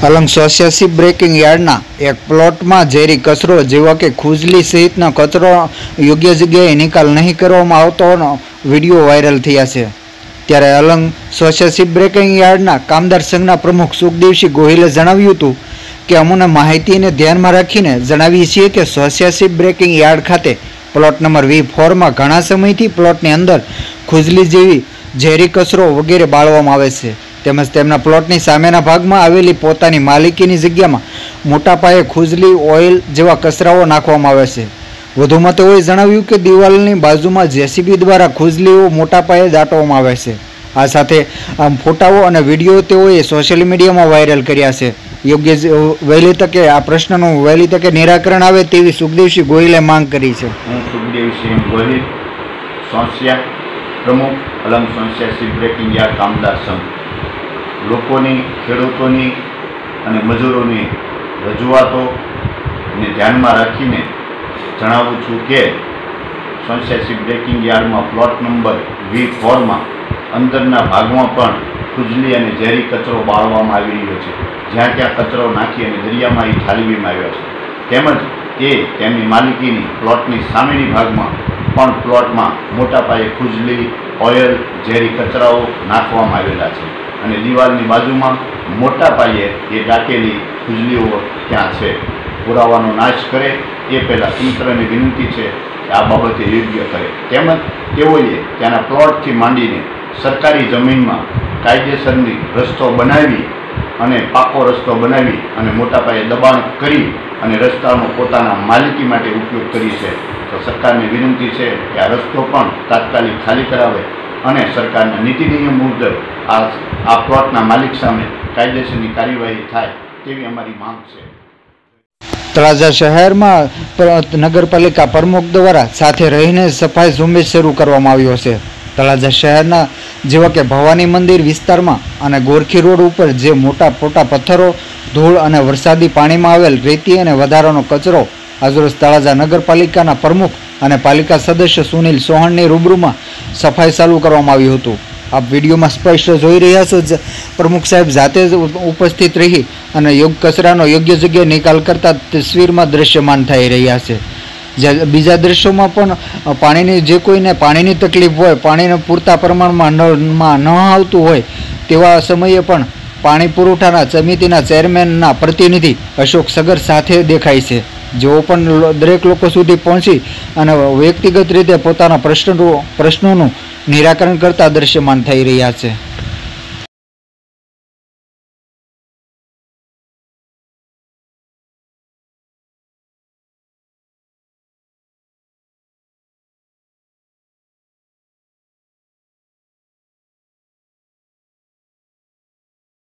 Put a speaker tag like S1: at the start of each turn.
S1: Alang 86 breaking યાર્ડના એક પ્લોટમાં ઝેરી કચરો જેવા કે ખુજલી સહિતનો કચરો યોગ્ય જગ્યાએ નિકાલ નહીં કરવામાં આવતોનો વિડીયો વાયરલ થયા છે। ત્યારે અલંગ 86 બ્રેકિંગ યાર્ડના કામદાર સંઘના પ્રમુખ સુખદેવસિંહ ગોહિલે જણાવ્યું હતું કે અમને માહિતીને ધ્યાનમાં રાખીને જણાવીએ છીએ કે 86 બ્રેકિંગ યાર્ડ ખાતે પ્લોટ નંબર V4માં ઘણા સમયથી પ્લોટની અંદર ખુજલી જેવી ઝેરી કચરો વગેરે બાળવામાં આવે છે। તેમજ તેમના પ્લોટની સામેના ભાગમાં આવેલી પોતાની માલિકીની જગ્યામાં મોટા પાયે ખુજલી ઓઇલ જેવા કચરાઓ નાખવામાં આવે છે। વધુમાં તેઓએ જણાવ્યું કે દિવાલની બાજુમાં જેસીબી દ્વારા ખુજલીઓ મોટા પાયે દાટવામાં આવે છે। આ સાથે ફોટાઓ અને વિડીયો તેઓએ સોશિયલ મીડિયામાં વાયરલ કર્યા છે। યોગ્ય વહેલી તકે આ પ્રશ્નનું વહેલી તકે નિરાકરણ આવે તેવી સુખદેવસિંહ ગોહિલે માંગ કરી છે।
S2: હું સુખદેવસિંહ ગોહિલ, સોંસિયા પ્રમુખ, અલંગ 86 બ્રેકિંગ યાર્ડ કામદાર સંઘ। લોકોની, ખેડૂતોની અને મજૂરોની રજૂઆતોને ધ્યાનમાં રાખીને જણાવું છું કે 86 બ્રેકિંગ યાર્ડમાં પ્લોટ નંબર V4માં અંદરના ભાગમાં પણ ખુજલી અને ઝેરી કચરો બાળવામાં આવી રહ્યો છે। જ્યાં ત્યાં કચરો નાખી અને દરિયામાં એ ઠાલવીમાં આવ્યો છે। તેમજ તેમની માલિકીની પ્લોટની સામેની ભાગમાં પણ પ્લોટમાં મોટા પાયે ખુજલી, ઓઇલ, ઝેરી કચરાઓ નાખવામાં આવેલા છે અને દિવાલની બાજુમાં મોટા પાયે એ દાટેલી ખુજલીઓ ત્યાં છે। પુરાવાનો નાશ કરે એ પહેલાં તંત્રને વિનંતી છે કે આ બાબતે યોગ્ય કરે। તેમજ તેઓએ ત્યાંના પ્લોટથી માંડીને સરકારી જમીનમાં કાયદેસરની રસ્તો બનાવી અને પાકો રસ્તો બનાવી અને મોટા પાયે દબાણ કરી અને રસ્તાનો પોતાના માલિકી માટે ઉપયોગ કરી છે। તો સરકારને વિનંતી છે કે આ રસ્તો પણ તાત્કાલિક ખાલી કરાવે અને સરકારના નીતિ નિયમ મુજબ આ પ્લોટના માલિક સામે કાયદેસરની કાર્યવાહી થાય તેવી અમારી માંગ છે।
S1: તળાજા શહેરમાં નગરપાલિકા પ્રમુખ દ્વારા સાથે રહીને સફાઈ ઝુંબેશ શરૂ કરવામાં આવ્યો છે। તળાજા શહેરના જેવા કે ભવાની મંદિર વિસ્તારમાં અને ગોરખી રોડ ઉપર જે મોટા પથ્થરો, ધૂળ અને વરસાદી પાણીમાં આવેલ રેતી અને વધારાનો કચરો આજરોજ તળાજા નગરપાલિકાના પ્રમુખ અને પાલિકા સદસ્ય સુનિલ ચૌહાણની રૂબરૂમાં સફાઈ ચાલુ કરવામાં આવ્યું હતું। આપ વિડીયોમાં સ્પષ્ટ જોઈ રહ્યા છો, પ્રમુખ સાહેબ જાતે જ ઉપસ્થિત રહી અને કચરાનો યોગ્ય જગ્યાએ નિકાલ કરતા તસવીરમાં દ્રશ્યમાન થઈ રહ્યા છે। બીજા દ્રશ્યોમાં પણ પાણીની જે કોઈને પાણીની તકલીફ હોય, પાણીને પૂરતા પ્રમાણમાં નળમાં ન આવતું હોય તેવા સમયે પણ પાણી પુરવઠાના સમિતિના ચેરમેનના પ્રતિનિધિ અશોક સગર સાથે દેખાય છે, જેઓ પણ દરેક લોકો સુધી પહોંચી અને વ્યક્તિગત રીતે પોતાના પ્રશ્નોનું નિરાકરણ કરતા દ્રશ્યમાન થઈ રહ્યા છે।